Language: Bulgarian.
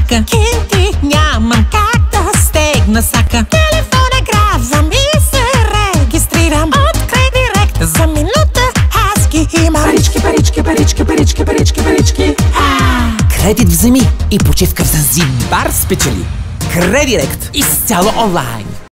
сака. Кинти нямам как да стегна сака. Телефона грабвам и се регистрирам. От Кредирект за минута аз ги имам. Парички, парички, парички, парички, парички, парички. Кредит вземи и почивка в Занзибар спечели. Кредирект изцяло онлайн.